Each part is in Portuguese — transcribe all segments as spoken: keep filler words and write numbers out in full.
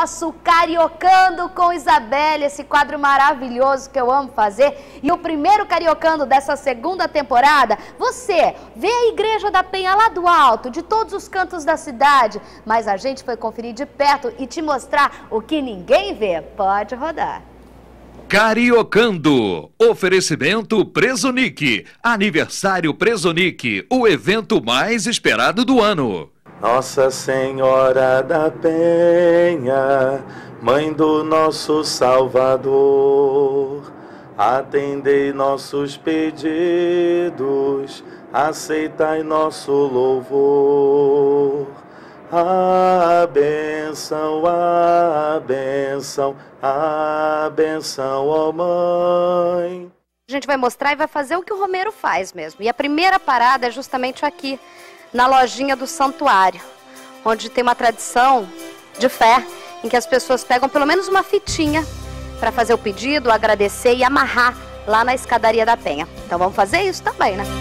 nosso Cariocando com Isabelle, esse quadro maravilhoso que eu amo fazer. E o primeiro Cariocando dessa segunda temporada, você vê a Igreja da Penha lá do alto, de todos os cantos da cidade, mas a gente foi conferir de perto e te mostrar o que ninguém vê. Pode rodar. Cariocando, oferecimento Presonic, aniversário Presonic, o evento mais esperado do ano. Nossa Senhora da Penha, Mãe do nosso Salvador, atendei nossos pedidos, aceitai nosso louvor. A benção, a benção, a benção, ó Mãe. A gente vai mostrar e vai fazer o que o Romero faz mesmo. E a primeira parada é justamente aqui, na lojinha do santuário, onde tem uma tradição de fé em que as pessoas pegam pelo menos uma fitinha para fazer o pedido, agradecer e amarrar lá na escadaria da Penha. Então vamos fazer isso também, né?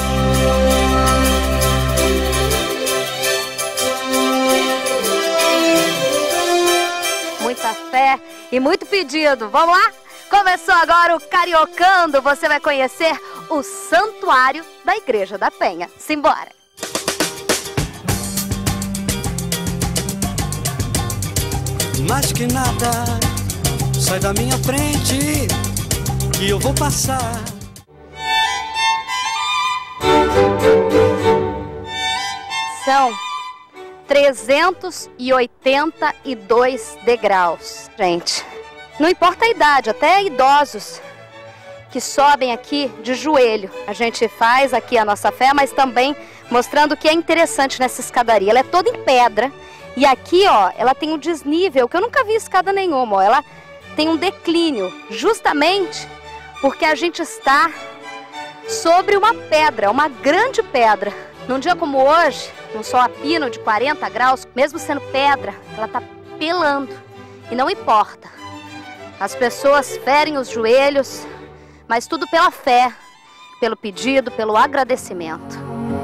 Muita fé e muito pedido. Vamos lá? Começou agora o Cariocando. Você vai conhecer o santuário da Igreja da Penha. Simbora! Mais que nada, sai da minha frente que eu vou passar. São trezentos e oitenta e dois degraus, gente. Não importa a idade, até idosos que sobem aqui de joelho. A gente faz aqui a nossa fé, mas também mostrando o que é interessante nessa escadaria. Ela é toda em pedra. E aqui, ó, ela tem um desnível, que eu nunca vi escada nenhuma, ó. Ela tem um declínio, justamente porque a gente está sobre uma pedra, uma grande pedra. Num dia como hoje, num sol a pino de quarenta graus, mesmo sendo pedra, ela tá pelando. E não importa. As pessoas ferem os joelhos, mas tudo pela fé, pelo pedido, pelo agradecimento.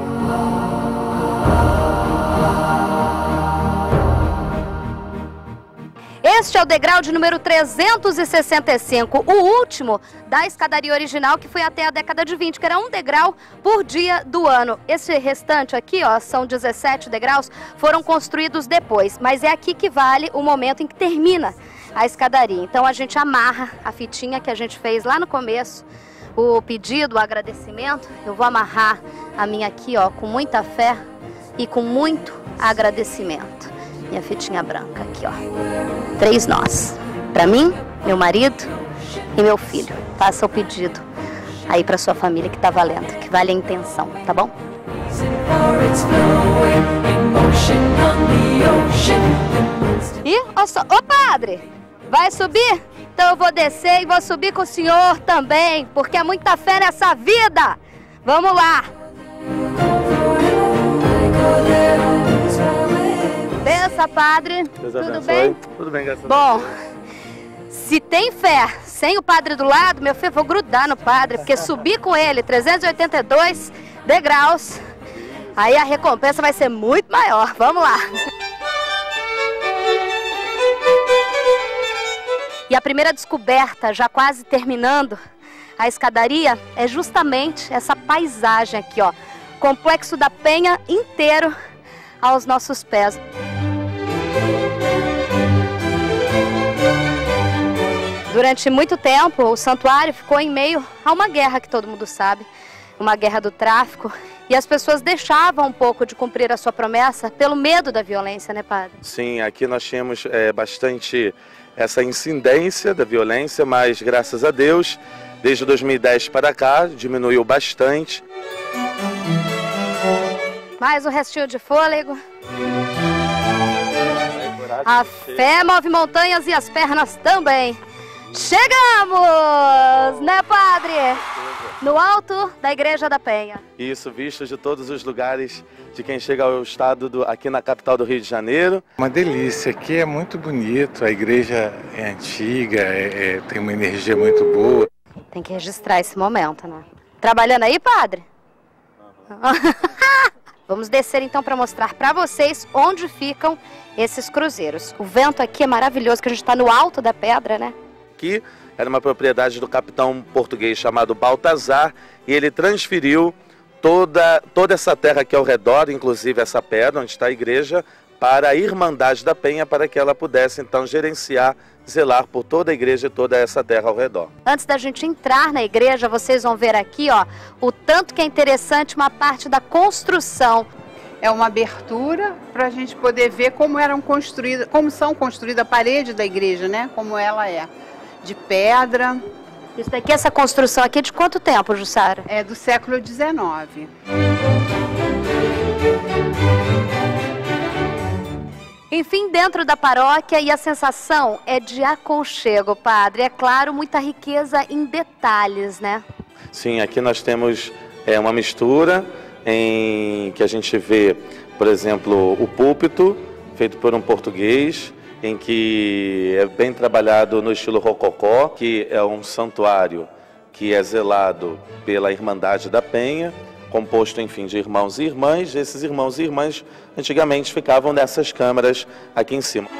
Este é o degrau de número trezentos e sessenta e cinco, o último da escadaria original, que foi até a década de vinte, que era um degrau por dia do ano. Esse restante aqui, ó, são dezessete degraus, foram construídos depois, mas é aqui que vale o momento em que termina a escadaria. Então a gente amarra a fitinha que a gente fez lá no começo, o pedido, o agradecimento. Eu vou amarrar a minha aqui, ó, com muita fé e com muito agradecimento. Minha fitinha branca aqui, ó. Três nós. Pra mim, meu marido e meu filho. Faça o pedido aí pra sua família que tá valendo, que vale a intenção, tá bom? E, ó, só, ô padre, vai subir? Então eu vou descer e vou subir com o senhor também, porque é muita fé nessa vida. Vamos lá. Benção, padre. Deus Tudo abençoe. bem? Tudo bem, graças a Bom, se tem fé sem o padre do lado, meu filho, vou grudar no padre, porque subir com ele trezentos e oitenta e dois degraus, aí a recompensa vai ser muito maior. Vamos lá. E a primeira descoberta, já quase terminando a escadaria, é justamente essa paisagem aqui, ó. Complexo da Penha inteiro aos nossos pés. Durante muito tempo, o santuário ficou em meio a uma guerra que todo mundo sabe, uma guerra do tráfico, e as pessoas deixavam um pouco de cumprir a sua promessa pelo medo da violência, né, padre? Sim, aqui nós tínhamos é, bastante essa incidência da violência, mas graças a Deus, desde dois mil e dez para cá, diminuiu bastante. Mais um restinho de fôlego. A fé move montanhas e as pernas também. Chegamos, né, padre? No alto da Igreja da Penha. Isso, visto de todos os lugares de quem chega ao estado, do, aqui na capital do Rio de Janeiro. Uma delícia, aqui é muito bonito, a igreja é antiga, é, é, tem uma energia muito boa. Tem que registrar esse momento, né? Trabalhando aí, padre? Uhum. Vamos descer então para mostrar para vocês onde ficam esses cruzeiros. O vento aqui é maravilhoso, que a gente está no alto da pedra, né? Aqui era uma propriedade do capitão português chamado Baltazar, e ele transferiu toda, toda essa terra aqui ao redor, inclusive essa pedra onde está a igreja, para a Irmandade da Penha, para que ela pudesse então gerenciar, zelar por toda a igreja e toda essa terra ao redor. Antes da gente entrar na igreja, vocês vão ver aqui, ó, o tanto que é interessante uma parte da construção. É uma abertura para a gente poder ver como eram construídas, como são construídas a parede da igreja, né? Como ela é, de pedra. Isso daqui, essa construção aqui é de quanto tempo, Jussara? É do século dezenove. Enfim, dentro da paróquia, e a sensação é de aconchego, padre. É claro, muita riqueza em detalhes, né? Sim, aqui nós temos é, uma mistura em que a gente vê, por exemplo, o púlpito, feito por um português, em que é bem trabalhado no estilo rococó, que é um santuário que é zelado pela Irmandade da Penha, composto, enfim, de irmãos e irmãs. Esses irmãos e irmãs antigamente ficavam nessas câmaras aqui em cima.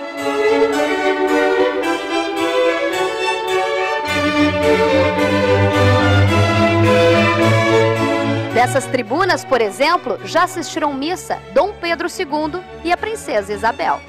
Dessas tribunas, por exemplo, já assistiram missa Dom Pedro segundo e a Princesa Isabel.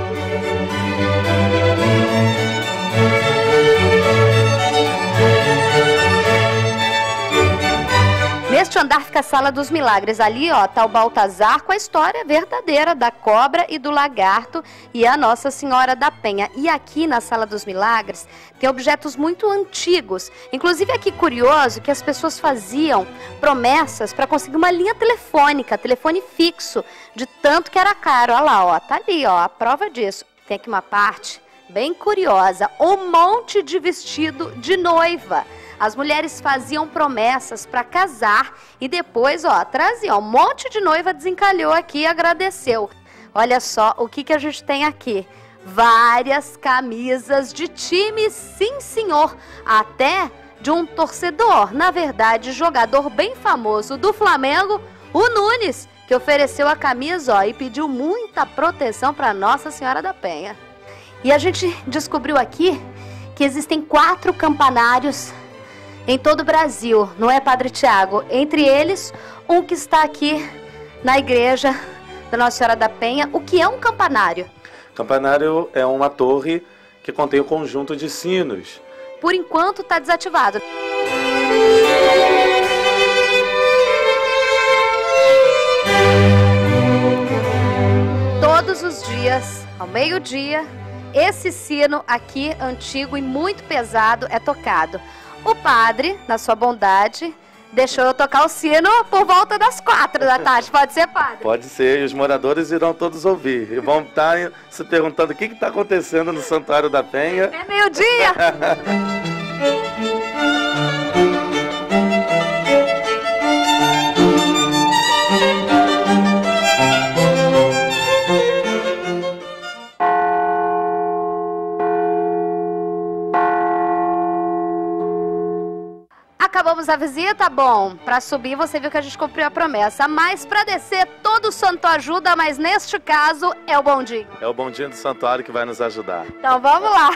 Neste andar fica a Sala dos Milagres. Ali, ó, tá o Baltazar com a história verdadeira da cobra e do lagarto e a Nossa Senhora da Penha. E aqui na Sala dos Milagres tem objetos muito antigos. Inclusive aqui curioso que as pessoas faziam promessas para conseguir uma linha telefônica, telefone fixo, de tanto que era caro. Olha lá, ó, tá ali, ó, a prova disso. Tem aqui uma parte bem curiosa, um monte de vestido de noiva. As mulheres faziam promessas para casar e depois, ó, traziam um monte de noiva, desencalhou aqui e agradeceu. Olha só o que, que a gente tem aqui. Várias camisas de time, sim senhor, até de um torcedor, na verdade, jogador bem famoso do Flamengo, o Nunes, que ofereceu a camisa, ó, e pediu muita proteção para Nossa Senhora da Penha. E a gente descobriu aqui que existem quatro campanários em todo o Brasil, não é, Padre Tiago? Entre eles, um que está aqui na igreja da Nossa Senhora da Penha. O que é um campanário? Campanário é uma torre que contém um conjunto de sinos. Por enquanto está desativado. Todos os dias, ao meio-dia, esse sino aqui, antigo e muito pesado, é tocado. O padre, na sua bondade, deixou eu tocar o sino por volta das quatro da tarde. Pode ser, padre? Pode ser, e os moradores irão todos ouvir. E vão estar se perguntando o que está acontecendo no Santuário da Penha. É meio-dia! Acabamos a visita, bom, para subir você viu que a gente cumpriu a promessa, mas para descer todo o santo ajuda, mas neste caso é o bondinho. É o bondinho do santuário que vai nos ajudar. Então vamos lá.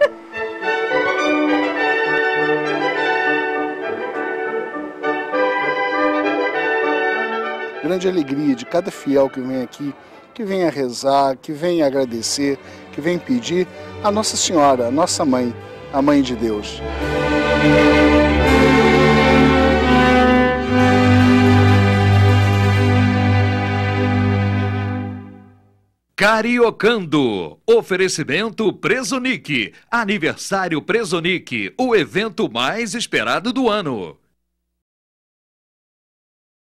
Grande alegria de cada fiel que vem aqui, que vem a rezar, que vem agradecer, que vem pedir a Nossa Senhora, a nossa mãe, a Mãe de Deus. Cariocando, oferecimento Presonic, aniversário Presonic, o evento mais esperado do ano.